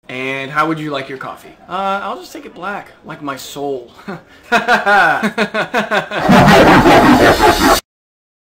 And how would you like your coffee? I'll just take it black, like my soul.